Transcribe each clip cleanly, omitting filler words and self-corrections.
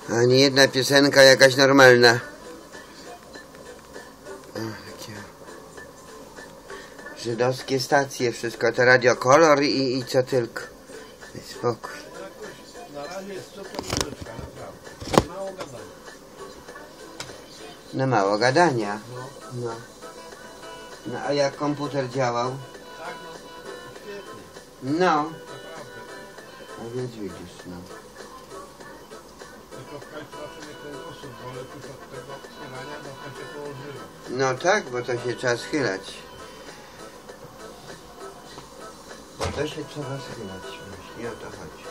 Ani jedna piosenka jakaś normalna. O, takie żydowskie stacje, wszystko to Radio Kolor i co tylko. Spokój. Na razie jest super muzyczka, naprawdę. Mało gadania. No mało gadania. No. No a jak komputer działał? Tak, no. Świetnie. No. Naprawdę. A więc widzisz, no. Tylko w końcu zobaczymy kręgosłup, bo lepiej od tego schylania, bo to się położyło. No tak, bo to się trzeba schylać. Bo to się trzeba schylać, właśnie o to chodzi.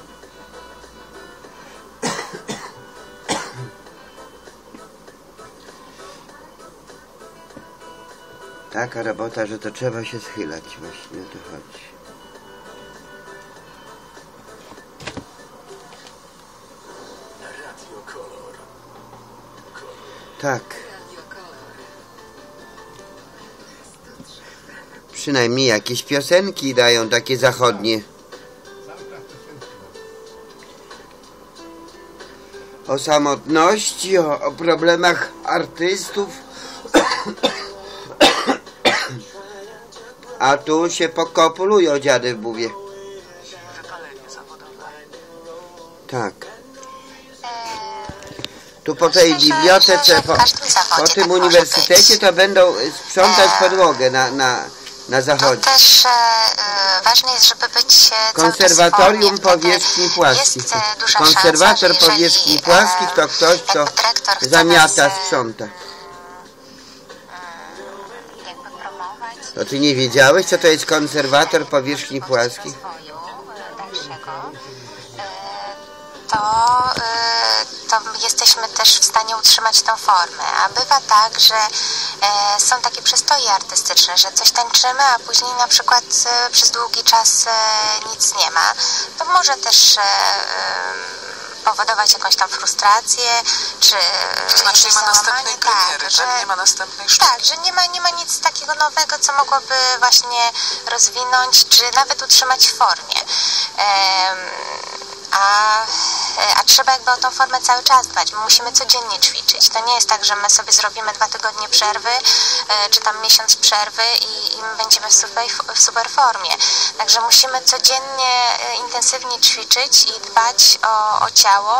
Taka robota, że to trzeba się schylać, właśnie o to chodzi. Radio Kolor. Tak. Przynajmniej jakieś piosenki dają takie zachodnie. O samotności, o problemach artystów. A tu się pokopulują dziady w buwie. Wypalenie zawodowe. Tak. Tu po tej bibliotece, po tym uniwersytecie to będą sprzątać podłogę na zachodzie. To też ważne jest, żeby być Konserwatorium powierzchni płaskich. Konserwator powierzchni płaskich to ktoś, kto zamiata, sprząta. To ty nie wiedziałeś, co to jest konserwator powierzchni płaskich? To jesteśmy też w stanie utrzymać tę formę, a bywa tak, że są takie przystoje artystyczne, że coś tańczymy, a później na przykład przez długi czas nic nie ma. To może też powodować jakąś tam frustrację, czy to znaczy nie ma następnej premiery, tak? Nie ma następnej sztuki. Tak, że nie ma nic takiego nowego, co mogłoby właśnie rozwinąć, czy nawet utrzymać w formie. A trzeba jakby o tą formę cały czas dbać. My musimy codziennie ćwiczyć. To nie jest tak, że my sobie zrobimy 2 tygodnie przerwy, czy tam miesiąc przerwy i my będziemy w super formie. Także musimy codziennie intensywnie ćwiczyć i dbać o ciało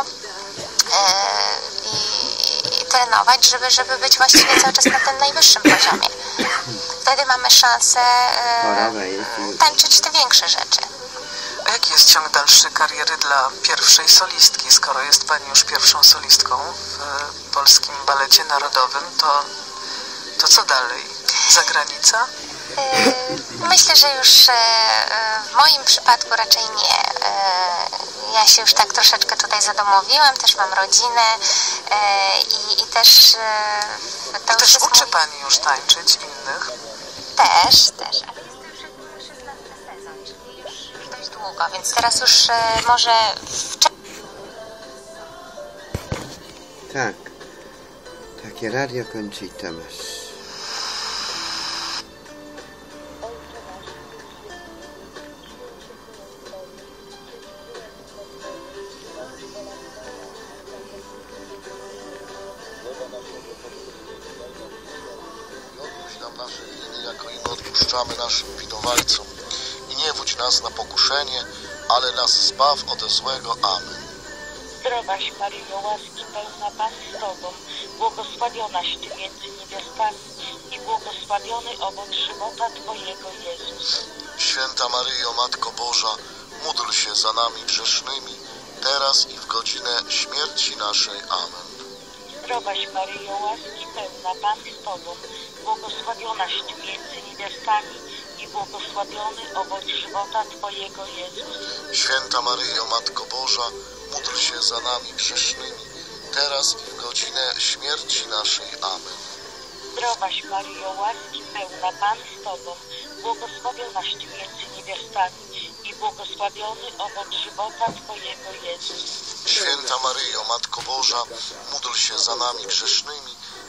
i trenować, żeby być właściwie cały czas na tym najwyższym poziomie. Wtedy mamy szansę tańczyć te większe rzeczy. A jaki jest ciąg dalszy kariery dla pierwszej solistki? Skoro jest Pani już pierwszą solistką w Polskim Balecie Narodowym, to co dalej? Zagranica? Myślę, że już w moim przypadku raczej nie. Ja się już tak troszeczkę tutaj zadomowiłam, też mam rodzinę i też... I też uczy Pani już tańczyć innych? Też. Długo, więc teraz już może Tak. Takie radio Conchita masz. Odpuść nam nasze winy, jako i my odpuszczamy naszym winowajcom. I nie wódź nas na pokuszenie, ale nas zbaw ode złego. Amen. Zdrowaś Maryjo, łaski pełna, Pan z Tobą, błogosławionaś Ty między niewiastami i błogosławiony owoc żywota Twojego, Jezus. Święta Maryjo, Matko Boża, módl się za nami grzesznymi, teraz i w godzinę śmierci naszej. Amen. Zdrowaś Maryjo, łaski pełna, Pan z Tobą, błogosławionaś Ty między niewiastami i błogosławiony owoc żywota Twojego, Jezus. Święta Maryjo, Matko Boża, módl się za nami grzesznymi, teraz i w godzinę śmierci naszej. Amen. Zdrowaś Maryjo, łaski pełna, Pan z Tobą, błogosławionaś Ty między niewiastami i błogosławiony owoc żywota Twojego, Jezus. Święta Maryjo, Matko Boża, módl się za nami grzesznymi,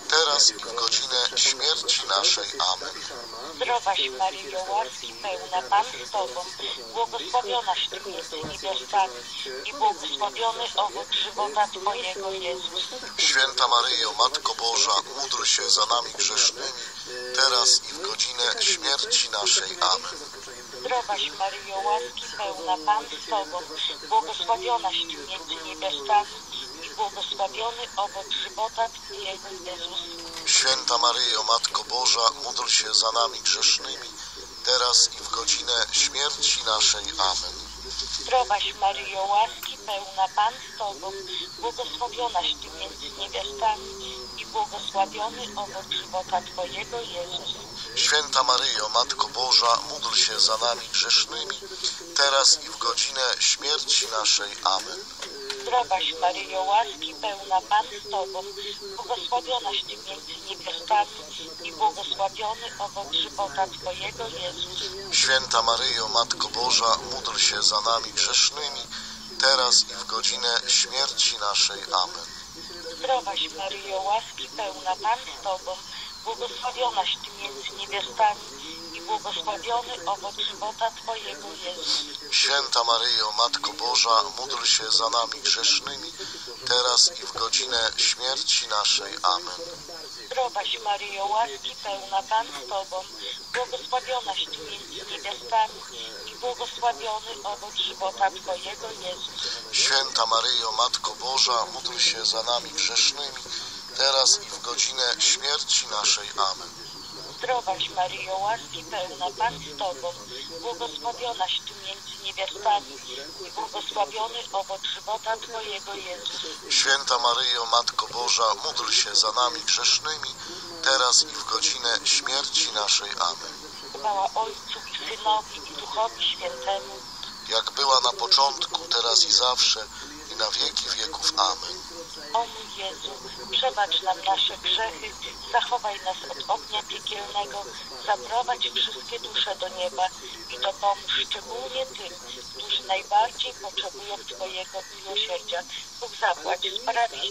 teraz i w godzinę śmierci naszej. Amen. Zdrowaś Maryjo, łaski pełna, Pan z Tobą, błogosławionaś Ty między niewiastami i błogosławiony owoc żywota Twojego, Jezus. Święta Maryjo, Matko Boża, módl się za nami grzesznymi, teraz i w godzinę śmierci naszej. Amen. Zdrowaś Maryjo, łaski pełna, Pan z Tobą, błogosławionaś Ty między niewiastami i błogosławiony owoc żywota Twojego, Jezus. Święta Maryjo, Matko Boża, módl się za nami grzesznymi, teraz i w godzinę śmierci naszej. Amen. Zdrowaś Maryjo, łaski pełna, Pan z Tobą, błogosławionaś Ty między niewiastami i błogosławiony owoc żywota Twojego, Jezus. Święta Maryjo, Matko Boża, módl się za nami grzesznymi, teraz i w godzinę śmierci naszej. Amen. Zdrowaś Maryjo, łaski pełna, Pan z Tobą, błogosławionaś Ty między niewiastami i błogosławiony owoc żywota Twojego, Jezus. Święta Maryjo, Matko Boża, módl się za nami grzesznymi, teraz i w godzinę śmierci naszej. Amen. Zdrowaś Maryjo, łaski pełna, Pan z Tobą, błogosławionaś Ty między niewiastami i błogosławiony owoc żywota Twojego, Jezus. Święta Maryjo, Matko Boża, módl się za nami grzesznymi, teraz i w godzinę śmierci naszej. Amen. Zdrowaś Maryjo, łaski pełna, Pan z Tobą, błogosławionaś Ty między niewiastami i błogosławiony owoc żywota Twojego, Jezus. Święta Maryjo, Matko Boża, módl się za nami grzesznymi, teraz i w godzinę śmierci naszej. Amen. Zdrowaś Maryjo, łaski pełna, Pan z Tobą, błogosławionaś Ty między niewiastami i błogosławiony owoc żywota Twojego, Jezus. Święta Maryjo, Matko Boża, módl się za nami grzesznymi, teraz i w godzinę śmierci naszej. Amen. Chwała Ojcu i Synowi i Duchowi Świętemu, Jak była na początku, teraz i zawsze, i na wieki wieków. Amen. O mój Jezu, przebacz nam nasze grzechy, zachowaj nas od ognia piekielnego, zaprowadź wszystkie dusze do nieba i dopomóż szczególnie tym, którzy najbardziej potrzebują Twojego miłosierdzia. Bóg zapłać, sprawi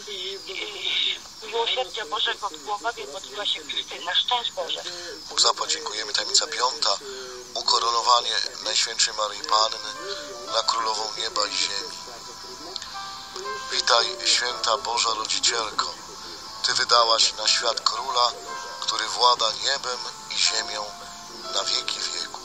miłosierdzia Bożego w Głogowie modliła się Krystyna. Szczęść Boże. Bóg zapłać, dziękujemy. Tajemnica 5. Ukoronowanie Najświętszej Maryi Panny na Królową Nieba i Ziemi. Witaj, Święta Boża Rodzicielko, Ty wydałaś na świat Króla, który włada niebem i ziemią na wieki wieków.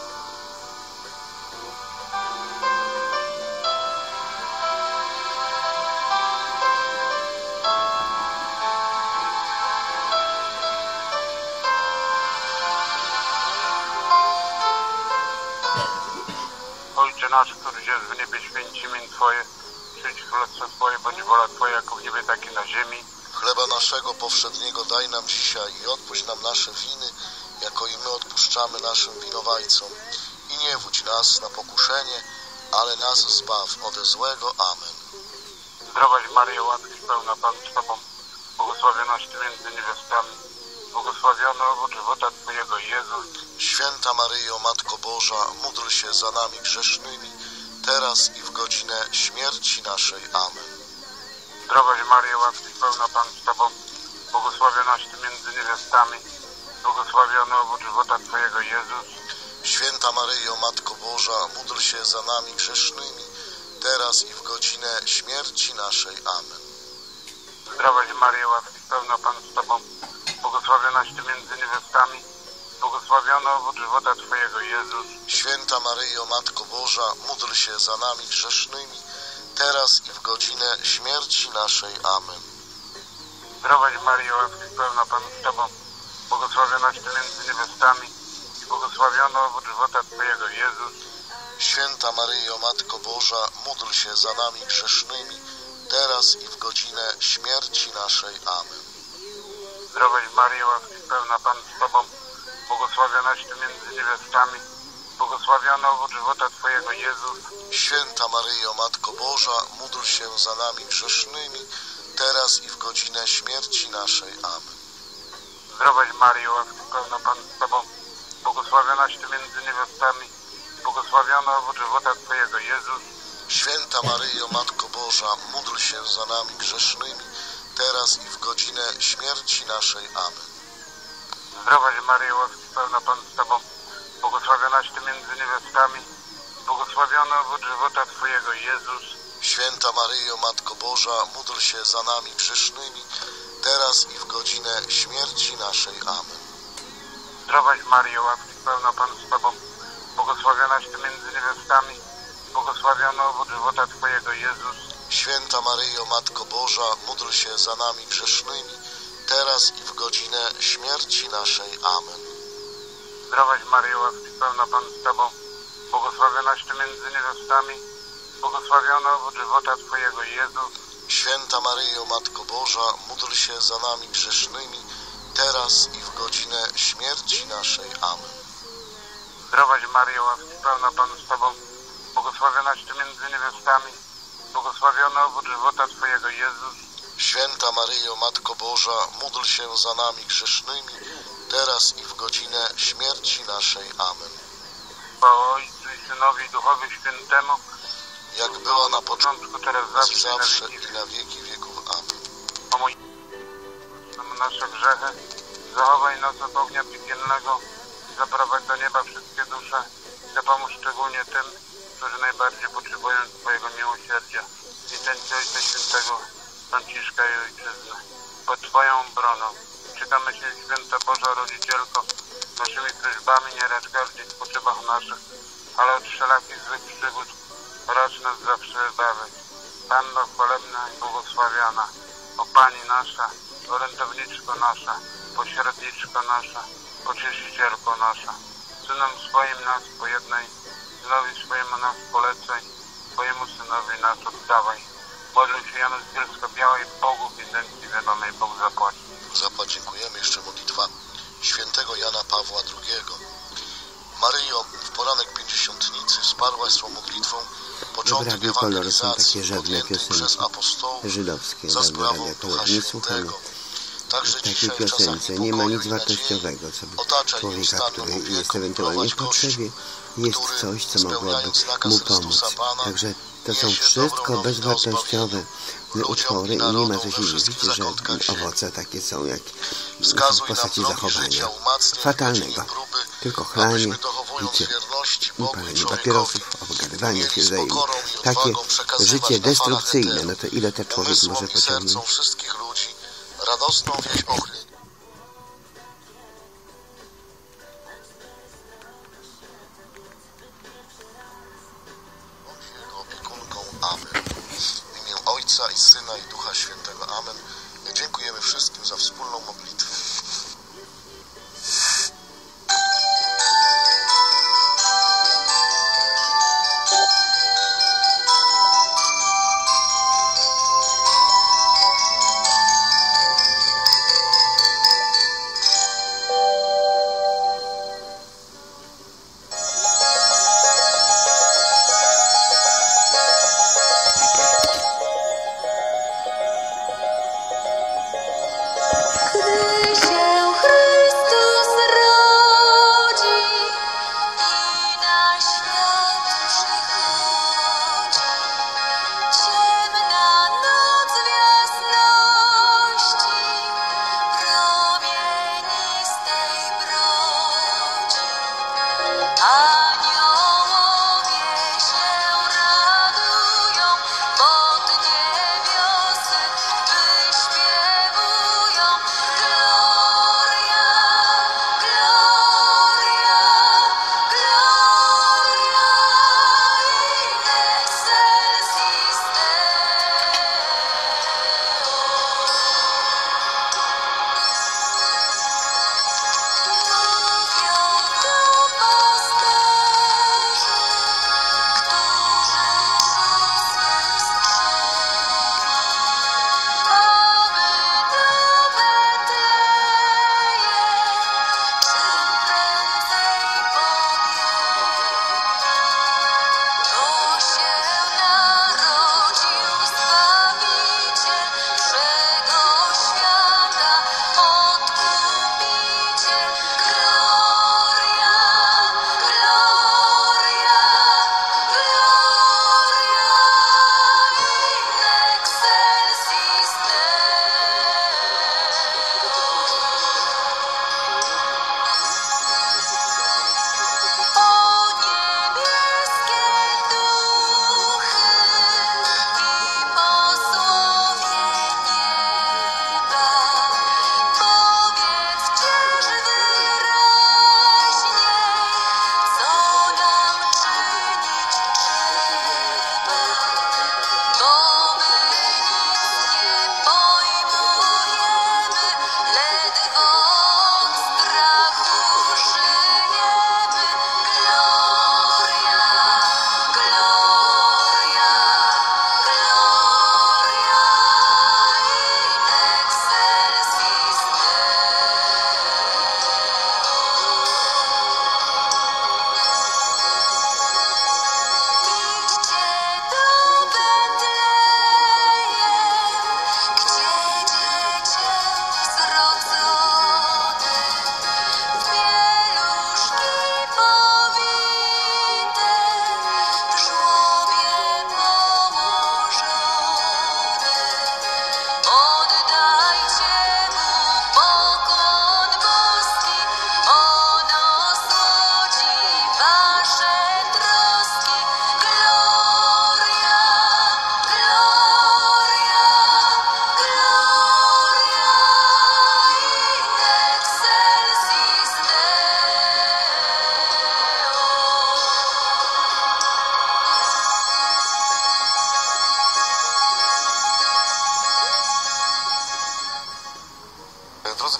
Ojcze nasz, któryś jest w niebie, święć imię Twoje, przyjdź królestwo Twoje, bądź wola Twoja, jako w niebie, tak i na ziemi. Chleba naszego powszedniego daj nam dzisiaj i odpuść nam nasze winy, jako i my odpuszczamy naszym winowajcom. I nie wódź nas na pokuszenie, ale nas zbaw ode złego. Amen. Zdrowaś Maryjo, łaski pełna, Pan z Tobą, błogosławionaś Ty między niewiastami, błogosławiony owoc żywota Twojego, Jezus. Święta Maryjo, Matko Boża, módl się za nami grzesznymi, teraz i w godzinę śmierci naszej. Amen. Zdrowaś Maryjo, łaski pełna, Pan z Tobą, błogosławionaś Ty między niewiastami, błogosławiony owoc żywota Twojego, Jezus. Święta Maryjo, Matko Boża, módl się za nami grzesznymi, teraz i w godzinę śmierci naszej. Amen. Zdrowaś Maryjo, łaski pełna, Pan z Tobą, błogosławionaś Ty między niewiastami, błogosławiony owoc żywota Twojego, Jezus. Święta Maryjo, Matko Boża, módl się za nami grzesznymi, teraz i w godzinę śmierci naszej. Amen. Zdrowaś Maryjo, łaski pełna, Pan z Tobą, błogosławionaś Ty między niewiastami i błogosławiony owoc żywota Twojego, Jezus. Święta Maryjo, Matko Boża, módl się za nami grzesznymi, teraz i w godzinę śmierci naszej. Amen. Zdrowaś Maryjo, łaski pełna, Pan z Tobą, błogosławionaś Ty między niewiastami, błogosławiony owoc żywota Twojego, Jezus. Święta Maryjo, Matko Boża, módl się za nami grzesznymi, teraz i w godzinę śmierci naszej. Amen. Zdrowaś Maryjo, łaski pełna, Pan z Tobą, błogosławionaś Ty między niewiastami, błogosławiony owoc żywota Twojego, Jezus. Święta Maryjo, Matko Boża, módl się za nami grzesznymi, teraz i w godzinę śmierci naszej. Amen. Zdrowaś Maryjo, łaski pełna Pan z Tobą, błogosławionaś Ty między niewiastami, błogosławiony owoc żywota Twojego, Jezus. Święta Maryjo, Matko Boża, módl się za nami grzesznymi, teraz i w godzinę śmierci naszej. Amen. Zdrowaś Maryjo, łaski pełna Pan z Tobą, błogosławionaś Ty między niewiastami, błogosławiony owoc żywota Twojego, Jezus. Święta Maryjo, Matko Boża, módl się za nami grzesznymi, teraz i w godzinę śmierci naszej. Amen. Zdrowaś Maryjo, łaski pełna Pan z Tobą, błogosławionaś Ty między niewiastami, błogosławiony owoc żywota Twojego, Jezus. Święta Maryjo, Matko Boża, módl się za nami grzesznymi, teraz i w godzinę śmierci naszej. Amen. Zdrowaś Maryjo, łaski pełna Pan z Tobą, błogosławionaś Ty między niewiastami, błogosławiony owoc żywota Twojego, Jezus. Święta Maryjo, Matko Boża, módl się za nami grzesznymi, teraz i w godzinę śmierci naszej. Amen. Chwała Ojcu i Synowi i Duchowi Świętemu, Jak była na początku, teraz zawsze i i na wieki wieków. Amen. O mój nasze grzechy, zachowaj nas od ognia piekielnego i zaprowadź do nieba wszystkie dusze i dopomóż szczególnie tym, którzy najbardziej potrzebują Twojego miłosierdzia. Intencja Ojca Świętego Franciszka i Ojczyzny. Pod Twoją obroną czekamy Cię, Święta Boża Rodzicielko, naszymi prośbami nie racz gardzić w potrzebach naszych, ale od wszelakich złych przygód racz nas zawsze wybawić. Panno chwalebna i błogosławiona, o Pani nasza, orędowniczko nasza, pośredniczko nasza, pocieszycielko nasza, Synom swoim nas pojednaj, Synowi swojemu nas polecaj, Twojemu Synowi nas oddawaj. Modlę się Janu z Bielska Białej, Bogu w intencji wiadomej Bóg zapłaci. Zapłać dziękujemy. Jeszcze modlitwa świętego Jana Pawła II. Maryjo, w poranek pięćdziesiątnicy wsparłaś swą modlitwą początek Dobra, kolor są ewangelizacji takie żadne podjętych przez apostołów żydowskie, za sprawą radia Ducha nie słuchamy Świętego. Także takiej dzisiaj w czasach piosence. Nie ma niepokoju nic i nadziei wartościowego, co by otaczaj człowieka, nieustanną który opieką, jest ewentualnie w prowadź potrzebie, jest który, coś, co mogłoby spełniając nakaz mu Chrystusa pomóc. Pana, Także to są niesie wszystko dobrą nowinę o bezwartościowe zbawieniu utwory i ludziom i nie ma narodom co we się dziwić, wszystkich że zakątkach ziemi. owoce takie są jak w Wskazuj nam postaci drogi zachowania życia, umacniaj w fatalnego. godzinie próby, Tylko chlanie, abyśmy dochowując picie, wierności Bogu i palenie człowiekowi, papierosów, obgadywanie się mieli z wzajemnie. pokorą i Takie odwagą przekazywać życie na falach destrukcyjne, eteru no to ile ten człowiek umysłom może i sercom pociągnąć? wszystkich ludzi radosną wieść o Chrystus. Bądź Jego opiekunką. Amen. W imię Ojca i Syna i Ducha Świętego. Amen. Dziękujemy wszystkim za wspólną modlitwę.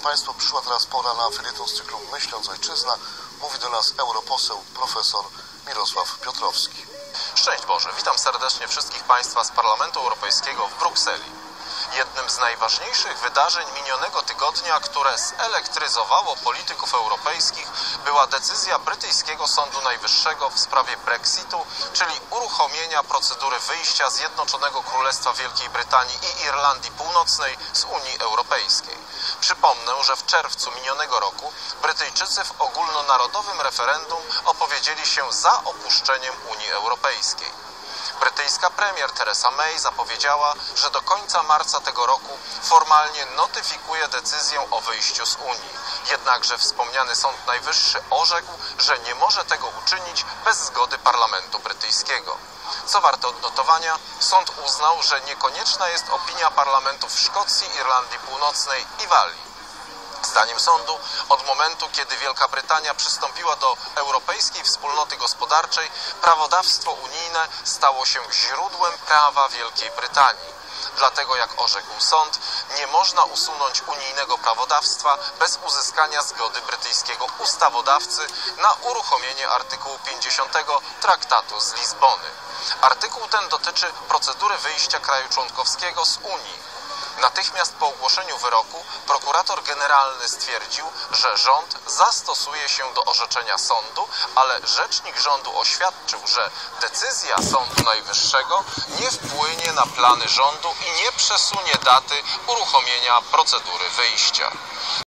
Państwo, przyszła teraz pora na felieton z cyklu Myśląc Ojczyzna. Mówi do nas europoseł profesor Mirosław Piotrowski. Szczęść Boże, witam serdecznie wszystkich Państwa z Parlamentu Europejskiego w Brukseli. Jednym z najważniejszych wydarzeń minionego tygodnia, które zelektryzowało polityków europejskich, była decyzja brytyjskiego Sądu Najwyższego w sprawie Brexitu, czyli uruchomienia procedury wyjścia Zjednoczonego Królestwa Wielkiej Brytanii i Irlandii Północnej z Unii Europejskiej. Przypomnę, że w czerwcu minionego roku Brytyjczycy w ogólnonarodowym referendum opowiedzieli się za opuszczeniem Unii Europejskiej. Brytyjska premier Theresa May zapowiedziała, że do końca marca tego roku formalnie notyfikuje decyzję o wyjściu z Unii. Jednakże wspomniany Sąd Najwyższy orzekł, że nie może tego uczynić bez zgody parlamentu brytyjskiego. Co warte odnotowania, sąd uznał, że niekonieczna jest opinia parlamentów Szkocji, Irlandii Północnej i Walii. Zdaniem sądu, od momentu, kiedy Wielka Brytania przystąpiła do Europejskiej Wspólnoty Gospodarczej, prawodawstwo unijne stało się źródłem prawa Wielkiej Brytanii. Dlatego, jak orzekł sąd, nie można usunąć unijnego prawodawstwa bez uzyskania zgody brytyjskiego ustawodawcy na uruchomienie artykułu 50 Traktatu z Lizbony. Artykuł ten dotyczy procedury wyjścia kraju członkowskiego z Unii. Natychmiast po ogłoszeniu wyroku prokurator generalny stwierdził, że rząd zastosuje się do orzeczenia sądu, ale rzecznik rządu oświadczył, że decyzja Sądu Najwyższego nie wpłynie na plany rządu i nie przesunie daty uruchomienia procedury wyjścia.